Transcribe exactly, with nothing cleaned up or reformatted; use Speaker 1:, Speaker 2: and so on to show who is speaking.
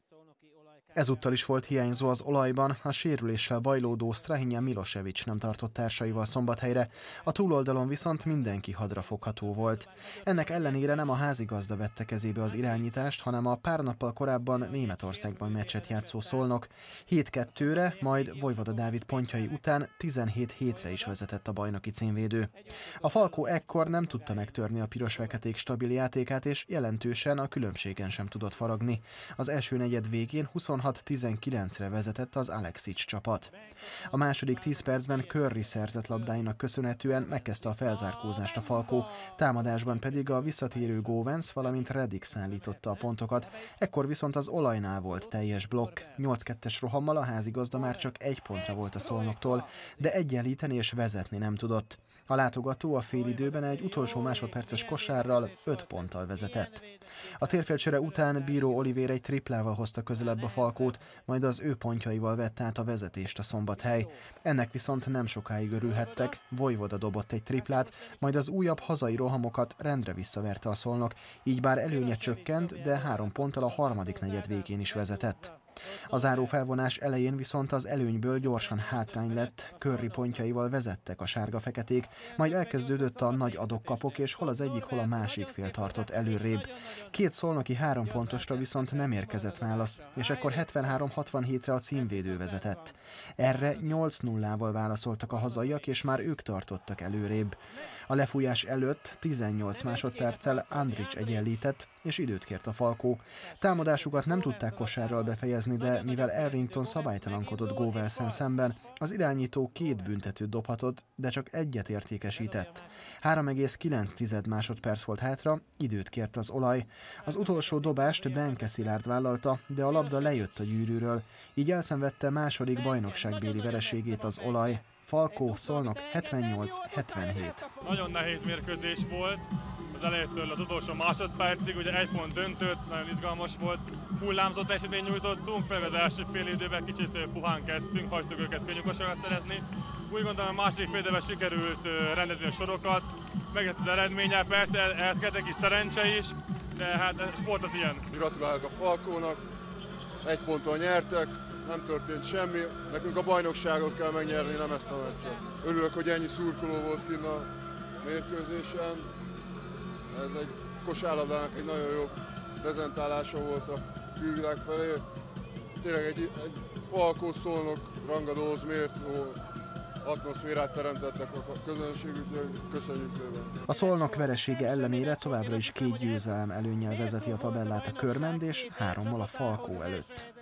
Speaker 1: Ezúttal is volt hiányzó az olajban, a sérüléssel bajlódó Strahinja Milosevic nem tartott társaival Szombathelyre, a túloldalon viszont mindenki hadrafogható volt. Ennek ellenére nem a házigazda vette kezébe az irányítást, hanem a pár nappal korábban Németországban meccset játszó Szolnok. hét kettőre, majd Vojvoda Dávid pontjai után tizenhét hétre is vezetett a bajnoki címvédő. A Falkó ekkor nem tudta megtörni a piros-feketék stabil játékát, és jelentősen a különbségen sem tudott faragni. Az első negyed végén huszonhat tizenkilencre vezetett az Aleksics csapat. A második tíz percben Curry szerzett labdáinak köszönhetően megkezdte a felzárkózást a Falkó, támadásban pedig a visszatérő Góvenc, valamint Redick szállította a pontokat, ekkor viszont az olajnál volt teljes blokk. nyolc kettes rohammal a házigazda már csak egy pontra volt a Szolnoktól, de egyenlíteni és vezetni nem tudott. A látogató a félidőben egy utolsó másodperces kosárral öt ponttal vezetett. A térfélcsere után Bíró Olivér egy triplával hozta közelebb a Falkót, majd az ő pontjaival vett át a vezetést a Szombathely. Ennek viszont nem sokáig örülhettek, Vojvoda dobott egy triplát, majd az újabb hazai rohamokat rendre visszaverte a Szolnok, így bár előnye csökkent, de három ponttal a harmadik negyed végén is vezetett. A záró felvonás elején viszont az előnyből gyorsan hátrány lett, Curry pontjaival vezettek a sárga-feketék, majd elkezdődött a nagy adok-kapok, és hol az egyik, hol a másik fél tartott előrébb. Két szolnoki három pontosra viszont nem érkezett válasz, és ekkor hetvenhárom hatvanhétre a címvédő vezetett. Erre nyolc nullával válaszoltak a hazaiak, és már ők tartottak előrébb. A lefújás előtt tizennyolc másodperccel Andrić egyenlített, és időt kért a Falkó. Támadásukat nem tudták kosárral befejezni, de mivel Errington szabálytalankodott Góvenszen szemben, az irányító két büntetőt dobhatott, de csak egyet értékesített. három egész kilenc másodperc volt hátra, időt kért az olaj. Az utolsó dobást Benke Szilárd vállalta, de a labda lejött a gyűrűről, így elszenvedte második bajnokságbéli vereségét az olaj. Falkó Szolnok hetvennyolc hetvenhét.
Speaker 2: Nagyon nehéz mérkőzés volt, az elejétől az utolsó másodpercig, ugye egy pont döntött, nagyon izgalmas volt. Hullámzott esetén nyújtottunk, főleg az első fél időben kicsit puhán kezdtünk, hagytuk őket könnyű kosarat szerezni. Úgy gondolom a második fél időben sikerült rendezni a sorokat, megjött az eredménye, persze ehhez kellett egy kis szerencse is, de hát a sport az ilyen.
Speaker 3: Gratulálok a Falkónak, egy ponton nyertek. Nem történt semmi, nekünk a bajnokságot kell megnyerni, nem ezt a meccset. Örülök, hogy ennyi szurkoló volt kinn a mérkőzésen. Ez egy kosárlabdának egy nagyon jó prezentálása volt a külvilág felé. Tényleg egy, egy Falkó Szolnok rangadóhoz méltó atmoszférát teremtettek a közönségüknek, köszönjük szépen.
Speaker 1: A Szolnok veresége ellenére továbbra is két győzelem előnnyel vezeti a tabellát a Körmend, és hárommal a Falkó előtt.